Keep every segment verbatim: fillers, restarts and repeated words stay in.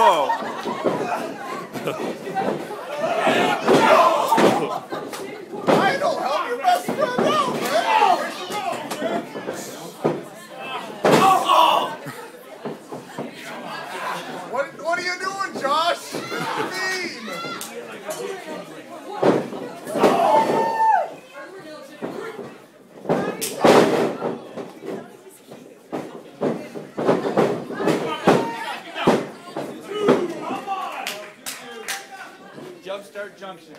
I don't help your best friend out, man. What, what are you doing, Josh? Mean. Jumpstart Junction.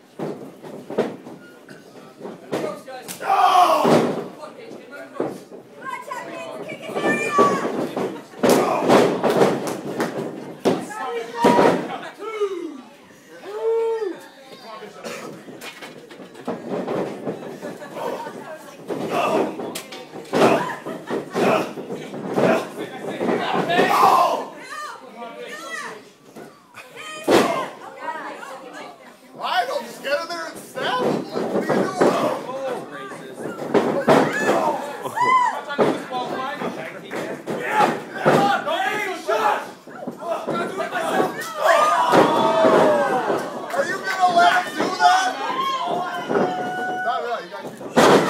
Why don't just get in there and stab him? Like, what are you doing? Are you gonna let him do that? Not really. You gotta keep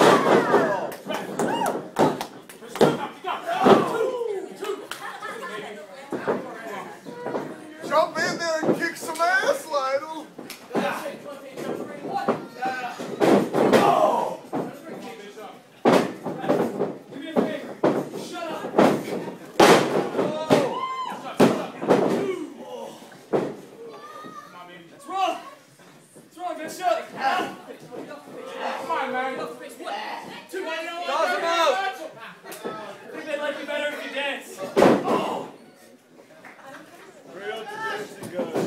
jump in there and kick some ass, Lionel. Come on, man. Toss him out. I think they'd like you better if you dance. Oh. Real dancing good.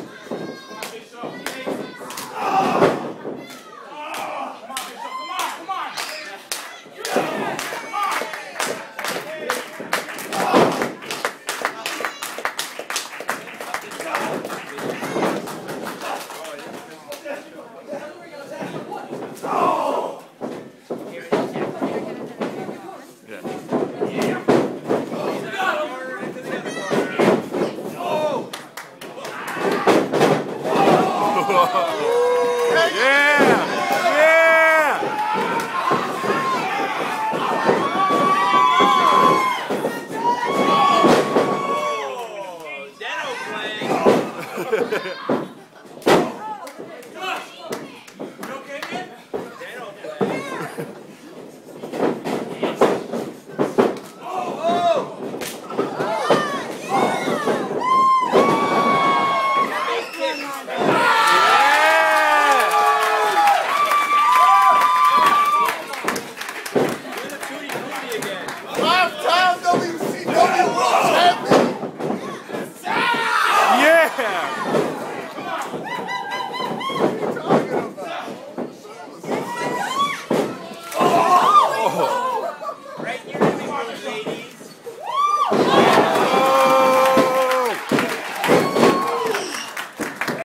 Oh!